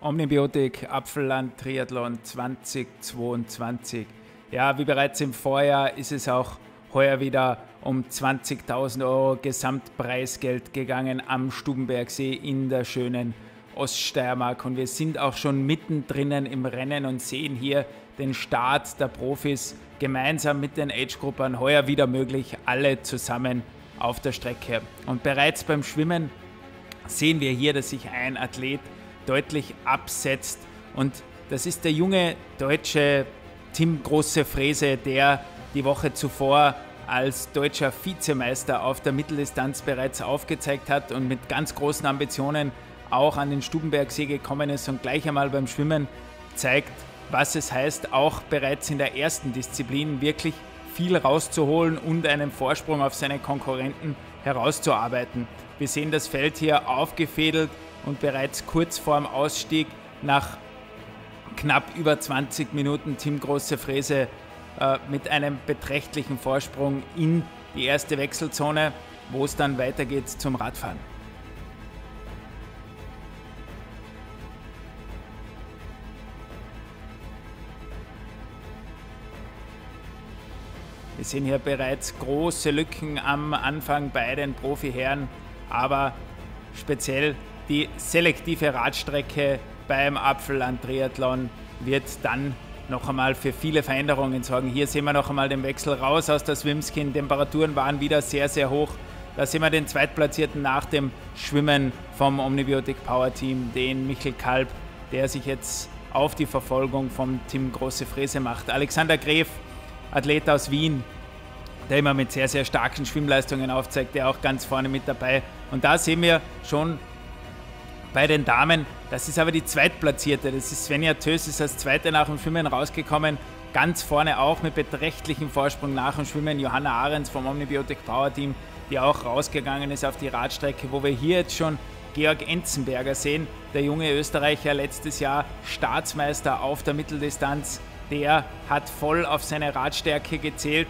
Omnibiotik Apfelland Triathlon 2022. Ja, wie bereits im Vorjahr ist es auch heuer wieder um 20.000 € Gesamtpreisgeld gegangen am Stubenbergsee in der schönen Oststeiermark. Und wir sind auch schon mittendrin im Rennen und sehen hier den Start der Profis gemeinsam mit den Age-Gruppern. Heuer wieder möglich, alle zusammen auf der Strecke. Und bereits beim Schwimmen sehen wir hier, dass sich ein Athlet deutlich absetzt. Und das ist der junge deutsche Tim Große-Frese, der die Woche zuvor als deutscher Vizemeister auf der Mitteldistanz bereits aufgezeigt hat und mit ganz großen Ambitionen auch an den Stubenbergsee gekommen ist und gleich einmal beim Schwimmen zeigt, was es heißt, auch bereits in der ersten Disziplin wirklich viel rauszuholen und einen Vorsprung auf seine Konkurrenten herauszuarbeiten. Wir sehen das Feld hier aufgefädelt und bereits kurz vorm Ausstieg nach knapp über 20 Minuten Tim Große-Frese mit einem beträchtlichen Vorsprung in die erste Wechselzone, wo es dann weitergeht zum Radfahren. Wir sehen hier bereits große Lücken am Anfang bei den Profiherren, aber speziell die selektive Radstrecke beim Apfelland-Triathlon wird dann noch einmal für viele Veränderungen sorgen. Hier sehen wir noch einmal den Wechsel raus aus der Swimskin. Temperaturen waren wieder sehr, sehr hoch. Da sehen wir den Zweitplatzierten nach dem Schwimmen vom Omnibiotik Power Team, den Michael Kalb, der sich jetzt auf die Verfolgung vom Tim Große-Frese macht. Alexander Gref, Athlet aus Wien, der immer mit sehr, sehr starken Schwimmleistungen aufzeigt, der auch ganz vorne mit dabei. Und da sehen wir schon bei den Damen, das ist aber die Zweitplatzierte, das ist Svenja Tös, ist als Zweite nach dem Schwimmen rausgekommen, ganz vorne auch mit beträchtlichem Vorsprung nach dem Schwimmen Johanna Ahrens vom Omnibiotik Power Team, die auch rausgegangen ist auf die Radstrecke, wo wir hier jetzt schon Georg Enzenberger sehen, der junge Österreicher, letztes Jahr Staatsmeister auf der Mitteldistanz, der hat voll auf seine Radstärke gezählt.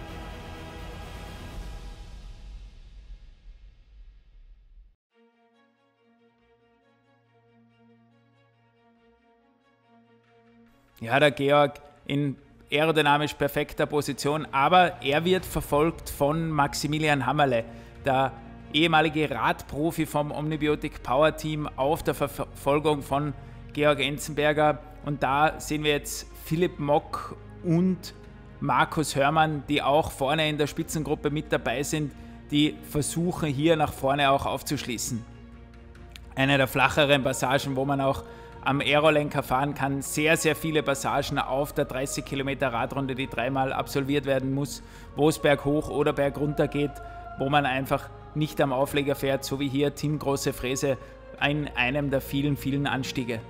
Ja, der Georg in aerodynamisch perfekter Position, aber er wird verfolgt von Maximilian Hammerle, der ehemalige Radprofi vom Omnibiotik Power Team, auf der Verfolgung von Georg Enzenberger. Und da sehen wir jetzt Philipp Mock und Markus Hörmann, die auch vorne in der Spitzengruppe mit dabei sind, die versuchen hier nach vorne auch aufzuschließen. Eine der flacheren Passagen, wo man auch am Aerolenker fahren kann. Sehr, sehr viele Passagen auf der 30 Kilometer Radrunde, die dreimal absolviert werden muss, wo es berghoch oder bergunter geht, wo man einfach nicht am Aufleger fährt, so wie hier Tim Große-Frese in einem der vielen, vielen Anstiege.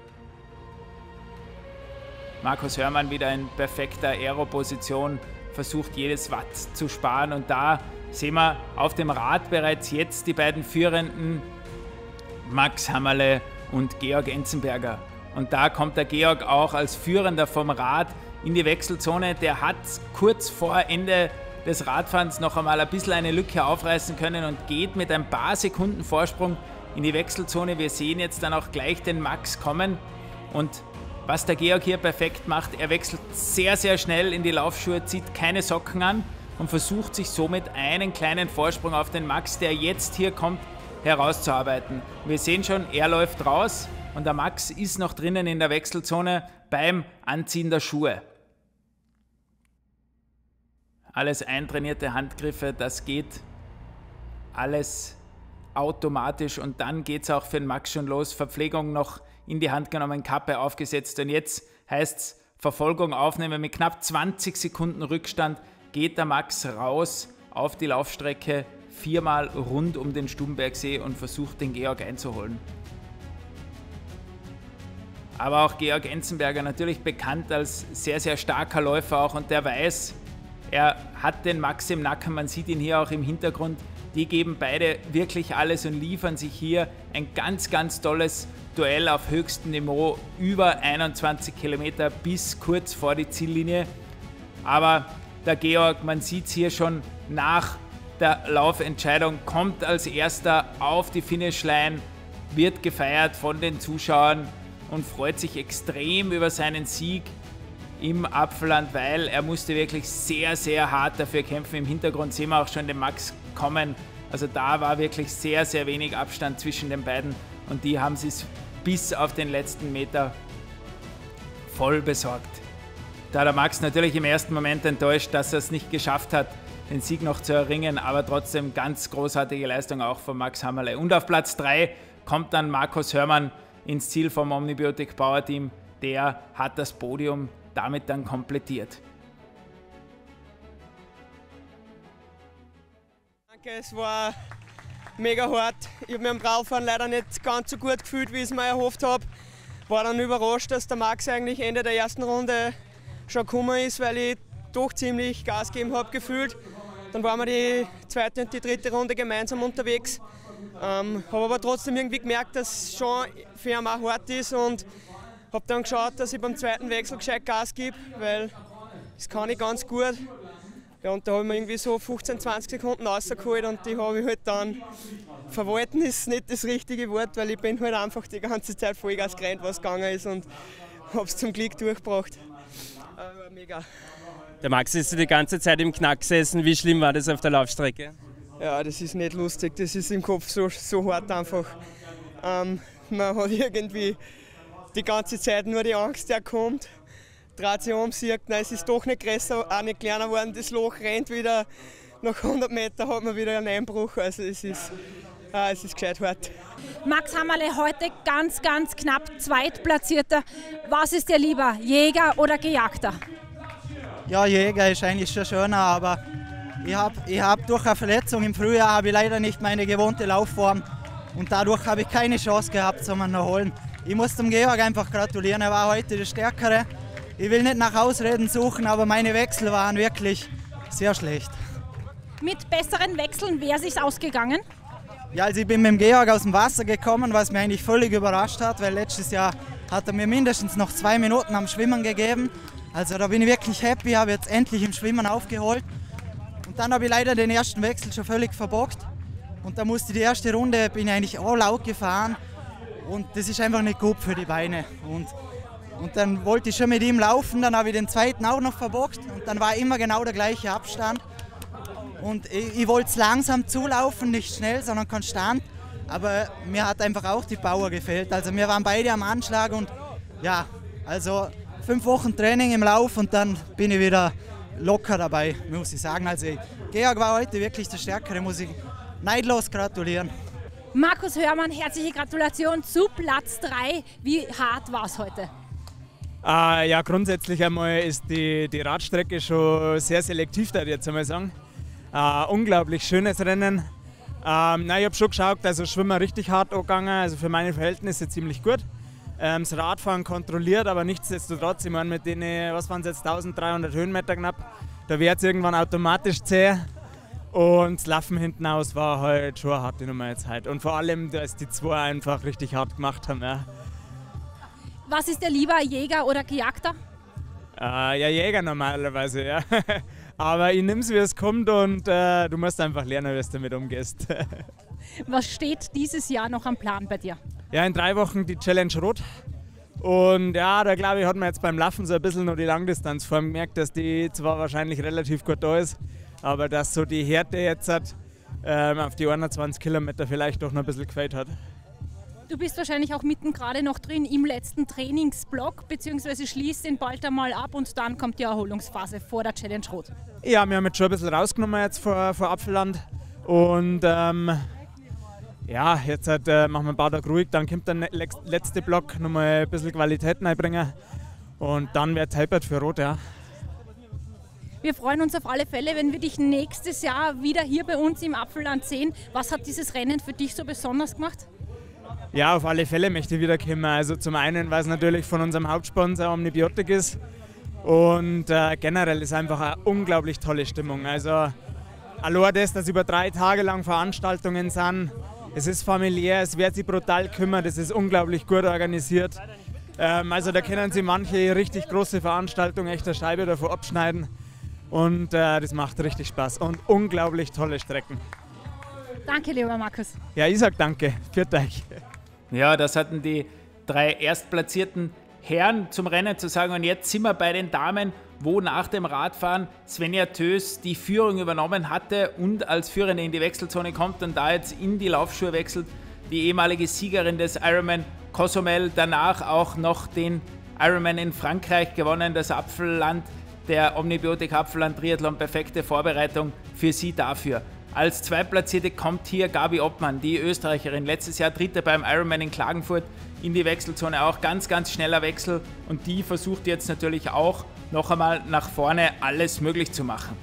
Markus Hörmann wieder in perfekter Aero-Position, versucht jedes Watt zu sparen und da sehen wir auf dem Rad bereits jetzt die beiden Führenden, Max Hammerle und Georg Enzenberger. Und da kommt der Georg auch als Führender vom Rad in die Wechselzone. Der hat kurz vor Ende des Radfahrens noch einmal ein bisschen eine Lücke aufreißen können und geht mit ein paar Sekunden Vorsprung in die Wechselzone. Wir sehen jetzt dann auch gleich den Max kommen. Und was der Georg hier perfekt macht, er wechselt sehr, sehr schnell in die Laufschuhe, zieht keine Socken an und versucht sich somit einen kleinen Vorsprung auf den Max, der jetzt hier kommt, herauszuarbeiten. Wir sehen schon, er läuft raus und der Max ist noch drinnen in der Wechselzone beim Anziehen der Schuhe. Alles eintrainierte Handgriffe, das geht alles automatisch und dann geht es auch für den Max schon los. Verpflegung noch in die Hand genommen, Kappe aufgesetzt und jetzt heißt es Verfolgung aufnehmen. Mit knapp 20 Sekunden Rückstand geht der Max raus auf die Laufstrecke, viermal rund um den Stubenbergsee und versucht, den Georg einzuholen. Aber auch Georg Enzenberger, natürlich bekannt als sehr, sehr starker Läufer auch, und der weiß, er hat den Max im Nacken, man sieht ihn hier auch im Hintergrund. Die geben beide wirklich alles und liefern sich hier ein ganz, ganz tolles Duell auf höchstem Niveau, über 21 Kilometer bis kurz vor die Ziellinie. Aber der Georg, man sieht es hier schon nach der Laufentscheidung, kommt als erster auf die Finishline, wird gefeiert von den Zuschauern und freut sich extrem über seinen Sieg im Apfelland, weil er musste wirklich sehr, sehr hart dafür kämpfen. Im Hintergrund sehen wir auch schon den Max kommen. Also da war wirklich sehr, sehr wenig Abstand zwischen den beiden und die haben es bis auf den letzten Meter voll besorgt. Da der Max natürlich im ersten Moment enttäuscht, dass er es nicht geschafft hat, den Sieg noch zu erringen, aber trotzdem ganz großartige Leistung auch von Max Hammerle. Und auf Platz 3 kommt dann Markus Hörmann ins Ziel vom Omnibiotic Power Team. Der hat das Podium damit dann komplettiert. Danke, es war mega hart. Ich habe mich am Radfahren leider nicht ganz so gut gefühlt, wie ich es mir erhofft habe. War dann überrascht, dass der Max eigentlich Ende der ersten Runde schon gekommen ist, weil ich doch ziemlich Gas gegeben habe gefühlt. Dann waren wir die zweite und die dritte Runde gemeinsam unterwegs. Habe aber trotzdem irgendwie gemerkt, dass es schon für ihn auch hart ist und habe dann geschaut, dass ich beim zweiten Wechsel gescheit Gas gebe, weil das kann ich ganz gut. Ja, und da habe ich mir irgendwie so 15, 20 Sekunden rausgeholt und die habe ich halt dann verwalten ist nicht das richtige Wort, weil ich bin halt einfach die ganze Zeit Vollgas gerannt, was gegangen ist und habe es zum Glück durchgebracht. Mega. Der Max ist die ganze Zeit im Knack gesessen. Wie schlimm war das auf der Laufstrecke? Ja, das ist nicht lustig. Das ist im Kopf so hart einfach. Man hat irgendwie die ganze Zeit nur die Angst, der kommt, dreht sich um, sieht, nein, es ist doch nicht größer, auch nicht kleiner geworden. Das Loch rennt wieder. Nach 100 Metern hat man wieder einen Einbruch. Also es ist gescheit hart. Max Hammerle heute ganz, ganz knapp Zweitplatzierter. Was ist dir lieber, Jäger oder Gejagter? Ja, Jäger ist eigentlich schon schöner, aber ich hab durch eine Verletzung im Frühjahr habe ich leider nicht meine gewohnte Laufform und dadurch habe ich keine Chance gehabt zum Erholen. Ich muss dem Georg einfach gratulieren, er war heute der Stärkere. Ich will nicht nach Ausreden suchen, aber meine Wechsel waren wirklich sehr schlecht. Mit besseren Wechseln wäre es sich ausgegangen? Ja, also ich bin mit dem Georg aus dem Wasser gekommen, was mich eigentlich völlig überrascht hat, weil letztes Jahr hat er mir mindestens noch 2 Minuten am Schwimmen gegeben. Also da bin ich wirklich happy, habe jetzt endlich im Schwimmen aufgeholt. Und dann habe ich leider den ersten Wechsel schon völlig verbockt. Und da musste die erste Runde, bin ich eigentlich all out gefahren. Und das ist einfach nicht gut für die Beine. Und dann wollte ich schon mit ihm laufen, dann habe ich den zweiten auch noch verbockt. Und dann war immer genau der gleiche Abstand. Und ich wollte es langsam zulaufen, nicht schnell, sondern konstant. Aber mir hat einfach auch die Power gefehlt. Also wir waren beide am Anschlag und ja, also 5 Wochen Training im Lauf und dann bin ich wieder locker dabei, muss ich sagen. Also Georg war heute wirklich der Stärkere, muss ich neidlos gratulieren. Markus Hörmann, herzliche Gratulation zu Platz 3. Wie hart war es heute? Ja, grundsätzlich einmal ist die Radstrecke schon sehr selektiv, da jetzt einmal sagen. Unglaublich schönes Rennen. Ich habe schon geschaut, also Schwimmen richtig hart angegangen, also für meine Verhältnisse ziemlich gut. Das Radfahren kontrolliert, aber nichtsdestotrotz, ich meine mit denen, was waren es jetzt, 1300 Höhenmeter knapp, da wird es irgendwann automatisch zäh. Und das Laufen hinten aus war halt schon eine harte Nummer jetzt halt. Und vor allem, dass die zwei einfach richtig hart gemacht haben. Ja. Was ist dir lieber, Jäger oder Gejagter? Ja, Jäger normalerweise, ja. Aber ich nehme es, wie es kommt und du musst einfach lernen, wie du damit umgehst. Was steht dieses Jahr noch am Plan bei dir? Ja, in 3 Wochen die Challenge Rot. Und ja, da glaube ich, hat man jetzt beim Laufen so ein bisschen noch die Langdistanz vor allem gemerkt, dass die zwar wahrscheinlich relativ gut da ist, aber dass so die Härte jetzt hat, auf die 21 Kilometer vielleicht doch noch ein bisschen gefällt hat. Du bist wahrscheinlich auch mitten gerade noch drin im letzten Trainingsblock, beziehungsweise schließt den bald einmal ab und dann kommt die Erholungsphase vor der Challenge Rot. Ja, wir haben jetzt schon ein bisschen rausgenommen jetzt vor Apfelland und ja, jetzt machen wir ein paar Tage ruhig, dann kommt der letzte Block, nochmal ein bisschen Qualität reinbringen und dann wird es halbert für Rot, ja. Wir freuen uns auf alle Fälle, wenn wir dich nächstes Jahr wieder hier bei uns im Apfelland sehen. Was hat dieses Rennen für dich so besonders gemacht? Ja, auf alle Fälle möchte ich wiederkommen. Also zum einen, weil es natürlich von unserem Hauptsponsor Omnibiotic ist und generell ist einfach eine unglaublich tolle Stimmung. Also allein das, dass über 3 Tage lang Veranstaltungen sind, es ist familiär, es wird sich brutal kümmert, es ist unglaublich gut organisiert. Also da können sich manche richtig große Veranstaltungen echt eine Scheibe davon abschneiden und das macht richtig Spaß und unglaublich tolle Strecken. Danke, lieber Markus. Ja, ich sag danke. Für euch. Ja, das hatten die 3 erstplatzierten Herren zum Rennen zu sagen. Und jetzt sind wir bei den Damen, wo nach dem Radfahren Svenja Toes die Führung übernommen hatte und als Führende in die Wechselzone kommt und da jetzt in die Laufschuhe wechselt. Die ehemalige Siegerin des Ironman Cozumel, danach auch noch den Ironman in Frankreich gewonnen, das Apfelland, der Omnibiotik Apfelland Triathlon, perfekte Vorbereitung für sie dafür. Als Zweitplatzierte kommt hier Gabi Oppmann, die Österreicherin, letztes Jahr Dritte beim Ironman in Klagenfurt, in die Wechselzone, auch ganz, ganz schneller Wechsel und die versucht jetzt natürlich auch noch einmal nach vorne alles möglich zu machen.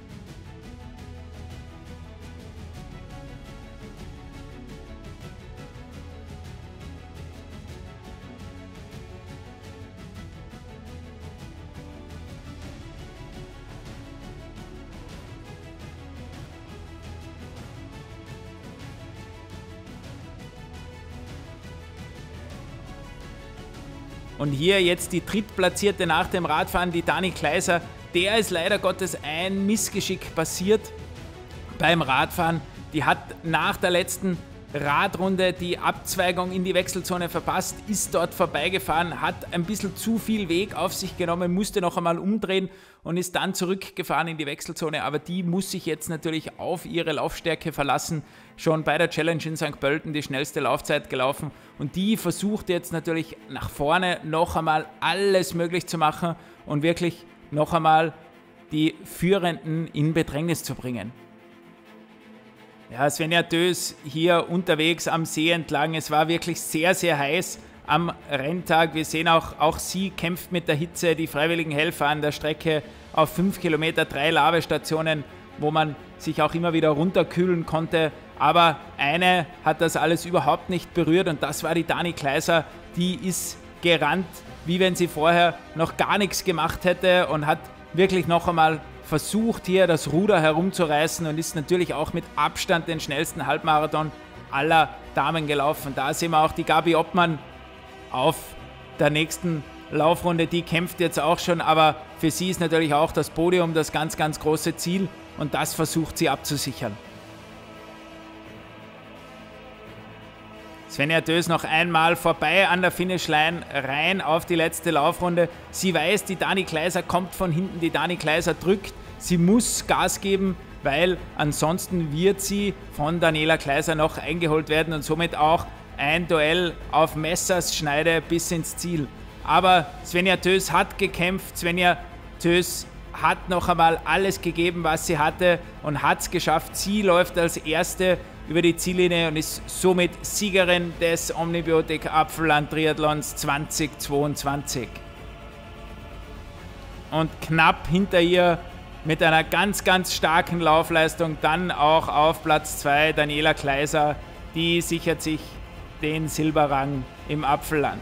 Und hier jetzt die Drittplatzierte nach dem Radfahren, die Dani Kleiser. Der ist leider Gottes ein Missgeschick passiert beim Radfahren. Die hat nach der letzten Radrunde die Abzweigung in die Wechselzone verpasst, ist dort vorbeigefahren, hat ein bisschen zu viel Weg auf sich genommen, musste noch einmal umdrehen und ist dann zurückgefahren in die Wechselzone. Aber die muss sich jetzt natürlich auf ihre Laufstärke verlassen. Schon bei der Challenge in St. Pölten die schnellste Laufzeit gelaufen. Und die versucht jetzt natürlich nach vorne noch einmal alles möglich zu machen und wirklich noch einmal die Führenden in Bedrängnis zu bringen. Ja, Svenja Toes hier unterwegs am See entlang. Es war wirklich sehr, sehr heiß am Renntag. Wir sehen auch sie kämpft mit der Hitze. Die freiwilligen Helfer an der Strecke auf 5 Kilometer, 3 Labestationen, wo man sich auch immer wieder runterkühlen konnte. Aber eine hat das alles überhaupt nicht berührt und das war die Dani Kleiser. Die ist gerannt, wie wenn sie vorher noch gar nichts gemacht hätte und hat wirklich noch einmal versucht, hier das Ruder herumzureißen und ist natürlich auch mit Abstand den schnellsten Halbmarathon aller Damen gelaufen. Da sehen wir auch die Gabi Oppmann auf der nächsten Laufrunde. Die kämpft jetzt auch schon, aber für sie ist natürlich auch das Podium das ganz, ganz große Ziel und das versucht sie abzusichern. Svenja Toes noch einmal vorbei an der Finishline, rein auf die letzte Laufrunde. Sie weiß, die Dani Kleiser kommt von hinten, die Dani Kleiser drückt. Sie muss Gas geben, weil ansonsten wird sie von Daniela Kleiser noch eingeholt werden und somit auch ein Duell auf Messerschneide bis ins Ziel. Aber Svenja Toes hat gekämpft, Svenja Toes hat noch einmal alles gegeben, was sie hatte und hat es geschafft. Sie läuft als Erste über die Ziellinie und ist somit Siegerin des Omnibiotik Apfelland Triathlons 2022. Und knapp hinter ihr mit einer ganz, ganz starken Laufleistung dann auch auf Platz 2 Daniela Kleiser, die sichert sich den Silberrang im Apfelland.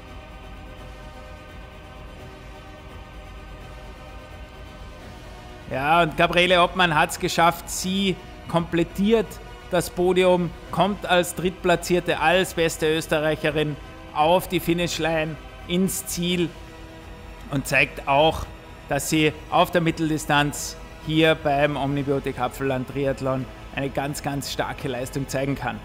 Ja, und Gabriele Oppmann hat es geschafft. Sie komplettiert das Podium, kommt als Drittplatzierte, als beste Österreicherin auf die Finishline ins Ziel und zeigt auch, dass sie auf der Mitteldistanz hier beim Omnibiotik Apfelland Triathlon eine ganz, ganz starke Leistung zeigen kann.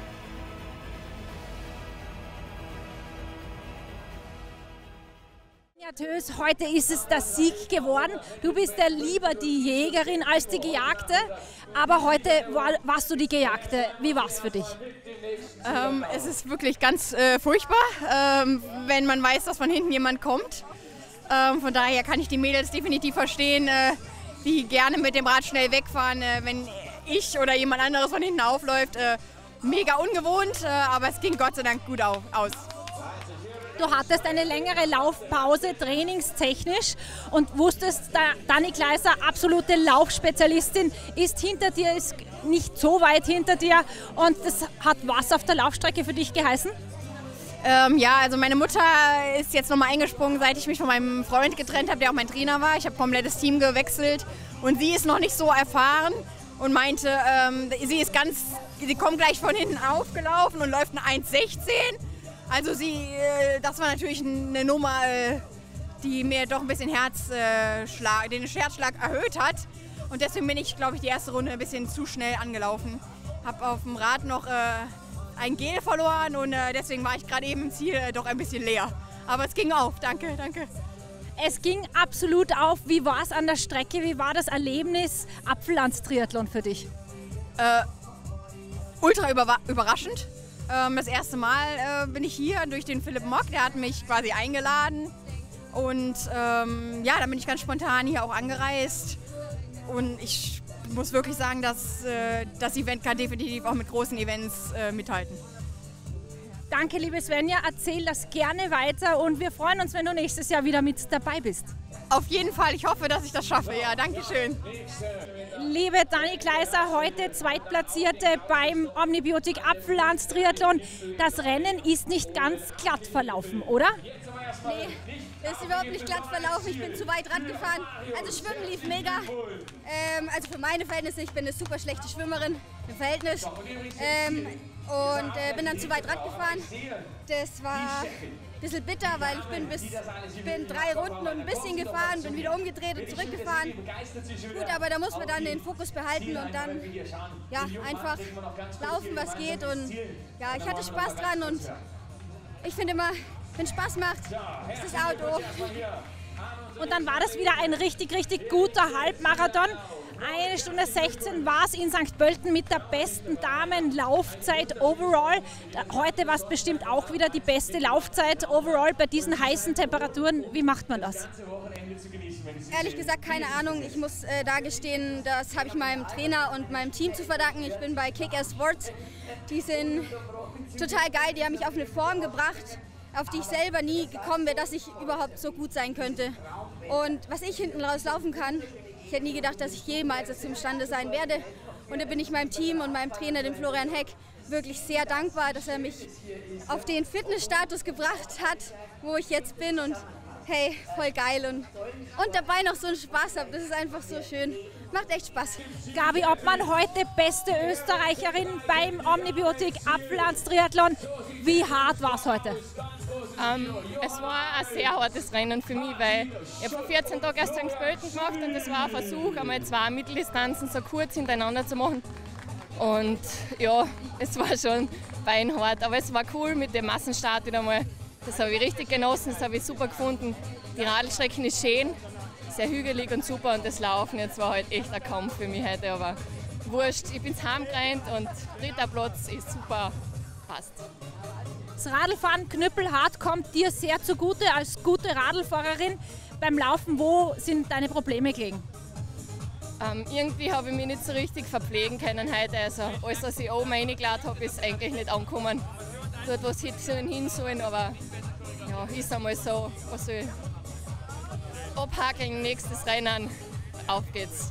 Toes, heute ist es der Sieg geworden. Du bist ja lieber die Jägerin als die Gejagte, aber heute warst du die Gejagte. Wie war es für dich? Es ist wirklich ganz furchtbar, wenn man weiß, dass von hinten jemand kommt. Von daher kann ich die Mädels definitiv verstehen, die gerne mit dem Rad schnell wegfahren, wenn ich oder jemand anderes von hinten aufläuft. Mega ungewohnt, aber es ging Gott sei Dank gut aus. Du hattest eine längere Laufpause trainingstechnisch und wusstest, Dani Kleiser, absolute Laufspezialistin, ist hinter dir, ist nicht so weit hinter dir und das hat was auf der Laufstrecke für dich geheißen? Ja, also meine Mutter ist jetzt nochmal eingesprungen, seit ich mich von meinem Freund getrennt habe, der auch mein Trainer war. Ich habe komplettes Team gewechselt und sie ist noch nicht so erfahren und meinte, sie kommt gleich von hinten aufgelaufen und läuft eine 1,16. Also das war natürlich eine Nummer, die mir doch ein bisschen den Herzschlag erhöht hat. Und deswegen bin ich, glaube ich, die erste Runde ein bisschen zu schnell angelaufen. Habe auf dem Rad noch ein Gel verloren und deswegen war ich gerade eben im Ziel doch ein bisschen leer. Aber es ging auf, danke, danke. Es ging absolut auf. Wie war es an der Strecke? Wie war das Erlebnis Apfellandstriathlon für dich? Ultra überraschend. Das erste Mal bin ich hier durch den Philipp Mock, der hat mich quasi eingeladen. Und ja, dann bin ich ganz spontan hier auch angereist. Und ich muss wirklich sagen, dass das Event kann definitiv auch mit großen Events mithalten. Danke, liebe Svenja. Erzähl das gerne weiter und wir freuen uns, wenn du nächstes Jahr wieder mit dabei bist. Auf jeden Fall. Ich hoffe, dass ich das schaffe. Ja, danke schön. Liebe Dani Kleiser, heute Zweitplatzierte beim Omnibiotik Apfellandstriathlon. Das Rennen ist nicht ganz glatt verlaufen, oder? Nee, das ist überhaupt nicht glatt verlaufen. Ich bin zu weit Rad gefahren. Also Schwimmen lief mega. Also für meine Verhältnisse, ich bin eine super schlechte Schwimmerin im Verhältnis. Und bin dann zu weit Rad gefahren. Das war ein bisschen bitter, weil ich bin 3 Runden und ein bisschen gefahren, bin wieder umgedreht und zurückgefahren. Gut, aber da muss man dann den Fokus behalten und dann ja, einfach laufen, was geht. Und ja, ich hatte Spaß dran und ich finde immer, wenn Spaß macht, ist das Auto. Und dann war das wieder ein richtig, richtig guter Halbmarathon. 1 Stunde 16 war es in St. Pölten mit der besten Damenlaufzeit overall. Heute war es bestimmt auch wieder die beste Laufzeit overall bei diesen heißen Temperaturen. Wie macht man das? Ehrlich gesagt, keine Ahnung. Ich muss da gestehen, das habe ich meinem Trainer und meinem Team zu verdanken. Ich bin bei Kick-Ass Sports. Die sind total geil. Die haben mich auf eine Form gebracht, auf die ich selber nie gekommen wäre, dass ich überhaupt so gut sein könnte. Und was ich hinten raus laufen kann, ich hätte nie gedacht, dass ich jemals dazu imstande sein werde. Und da bin ich meinem Team und meinem Trainer, dem Florian Heck, wirklich sehr dankbar, dass er mich auf den Fitnessstatus gebracht hat, wo ich jetzt bin. Und hey, voll geil. Und dabei noch so einen Spaß habe. Das ist einfach so schön. Macht echt Spaß. Gabi Obmann, heute beste Österreicherin beim Omnibiotik Apfellandstriathlon. Wie hart war es heute? Es war ein sehr hartes Rennen für mich, weil ich habe vor 14 Tagen erst St. Pölten gemacht und es war ein Versuch, einmal 2 Mitteldistanzen so kurz hintereinander zu machen. Und ja, es war schon beinhart, aber es war cool mit dem Massenstart wieder mal. Das habe ich richtig genossen, das habe ich super gefunden. Die Radlstrecken ist schön, sehr hügelig und super und das Laufen jetzt war halt echt ein Kampf für mich heute, aber wurscht, ich bin heimgerannt und 3. Platz ist super, passt. Das Radlfahren knüppelhart kommt dir sehr zugute als gute Radlfahrerin. Beim Laufen, wo sind deine Probleme gelegen? Irgendwie habe ich mich nicht so richtig verpflegen können heute. Also alles, was ich oben reingeladen habe, ist eigentlich nicht angekommen. Dort, was hätte hin sollen, aber ja, ist einmal so. Was soll ich? Abhaken, nächstes Rennen, auf geht's.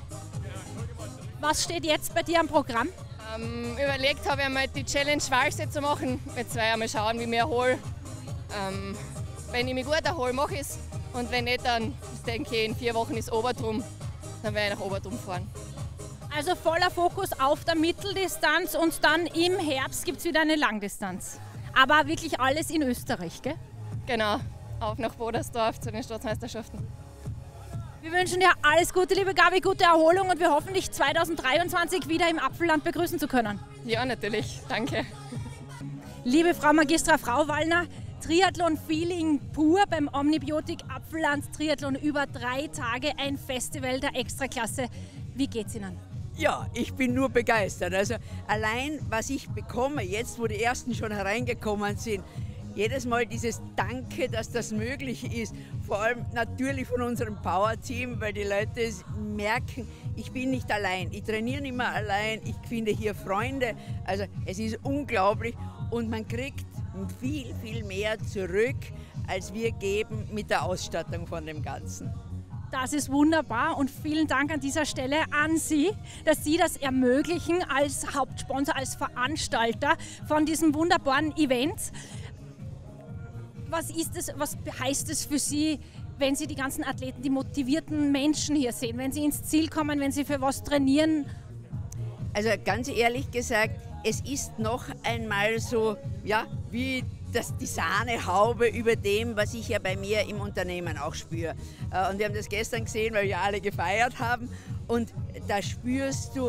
Was steht jetzt bei dir am Programm? Überlegt habe ich einmal die Challenge Walsee zu machen. Jetzt werde ich einmal schauen, wie ich mich erhole. Wenn ich mich gut erhole, mache ich es. Und wenn nicht, dann denke ich, in 4 Wochen ist Obertrum. Dann werde ich nach Obertrum fahren. Also voller Fokus auf der Mitteldistanz und dann im Herbst gibt es wieder eine Langdistanz. Aber wirklich alles in Österreich, gell? Genau, auf nach Bodersdorf zu den Staatsmeisterschaften. Wir wünschen dir alles Gute, liebe Gabi, gute Erholung und wir hoffen, dich 2023 wieder im Apfelland begrüßen zu können. Ja, natürlich. Danke. Liebe Frau Magistra Frau Wallner, Triathlon-Feeling pur beim Omnibiotik Apfelland-Triathlon über 3 Tage, ein Festival der Extraklasse. Wie geht's Ihnen? Ja, ich bin nur begeistert. Also allein, was ich bekomme, jetzt wo die Ersten schon hereingekommen sind, jedes Mal dieses Danke, dass das möglich ist. Vor allem natürlich von unserem Power-Team, weil die Leute merken, ich bin nicht allein. Ich trainiere nicht mehr allein, ich finde hier Freunde. Also es ist unglaublich und man kriegt viel, viel mehr zurück, als wir geben mit der Ausstattung von dem Ganzen. Das ist wunderbar und vielen Dank an dieser Stelle an Sie, dass Sie das ermöglichen als Hauptsponsor, als Veranstalter von diesem wunderbaren Event. Was heißt es für Sie, wenn Sie die ganzen Athleten, die motivierten Menschen hier sehen, wenn Sie ins Ziel kommen, wenn Sie für was trainieren? Also ganz ehrlich gesagt, es ist noch einmal so, ja, wie die Sahnehaube über dem, was ich ja bei mir im Unternehmen auch spüre. Und wir haben das gestern gesehen, weil wir alle gefeiert haben. Und da spürst du,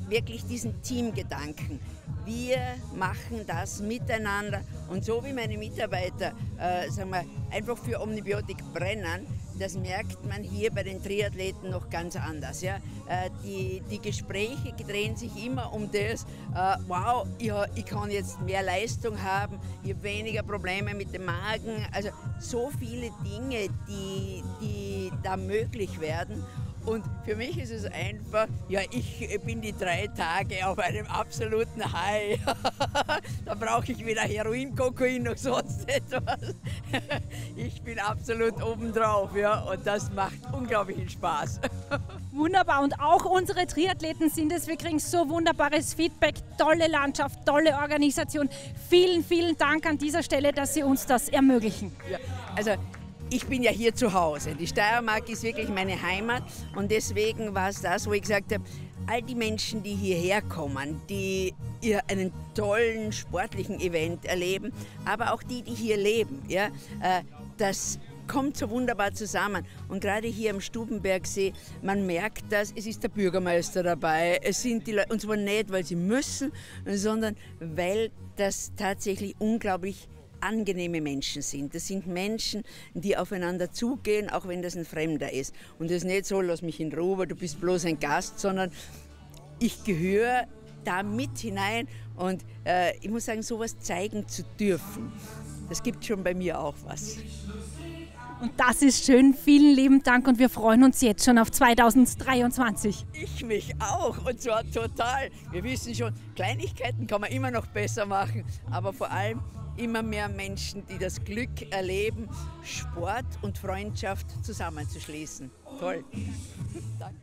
wirklich diesen Teamgedanken. Wir machen das miteinander und so wie meine Mitarbeiter sagen wir, einfach für Omnibiotik brennen, das merkt man hier bei den Triathleten noch ganz anders. Ja? Die Gespräche drehen sich immer um das, wow, ich kann jetzt mehr Leistung haben, ich habe weniger Probleme mit dem Magen, also so viele Dinge, die da möglich werden. Und für mich ist es einfach, ja, ich bin die 3 Tage auf einem absoluten High. Da brauche ich weder Heroin, Kokain noch sonst etwas. Ich bin absolut obendrauf, ja, und das macht unglaublichen Spaß. Wunderbar, und auch unsere Triathleten sind es. Wir kriegen so wunderbares Feedback, tolle Landschaft, tolle Organisation. Vielen, vielen Dank an dieser Stelle, dass Sie uns das ermöglichen. Ja, also ich bin ja hier zu Hause. Die Steiermark ist wirklich meine Heimat und deswegen war es das, wo ich gesagt habe, all die Menschen, die hierher kommen, die einen tollen sportlichen Event erleben, aber auch die hier leben, ja, das kommt so wunderbar zusammen. Und gerade hier am Stubenbergsee, man merkt das, es ist der Bürgermeister dabei, es sind die Leute, und zwar nicht, weil sie müssen, sondern weil das tatsächlich unglaublich angenehme Menschen sind. Das sind Menschen, die aufeinander zugehen, auch wenn das ein Fremder ist. Und das ist nicht so, lass mich in Ruhe, du bist bloß ein Gast, sondern ich gehöre da mit hinein und ich muss sagen, sowas zeigen zu dürfen, das gibt schon bei mir auch was. Und das ist schön. Vielen lieben Dank und wir freuen uns jetzt schon auf 2023. Ich mich auch und zwar total. Wir wissen schon, Kleinigkeiten kann man immer noch besser machen, aber vor allem immer mehr Menschen, die das Glück erleben, Sport und Freundschaft zusammenzuschließen. Toll. Danke.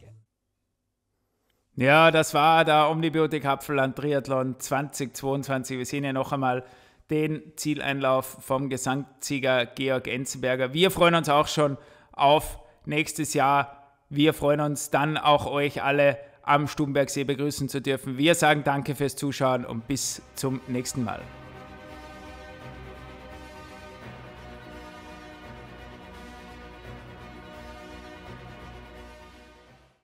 Ja, das war der Omnibiotik Apfelland Triathlon 2022. Wir sehen ja noch einmal den Zieleinlauf vom Gesamtsieger Georg Enzenberger. Wir freuen uns auch schon auf nächstes Jahr. Wir freuen uns dann auch euch alle am Stubenbergsee begrüßen zu dürfen. Wir sagen danke fürs Zuschauen und bis zum nächsten Mal.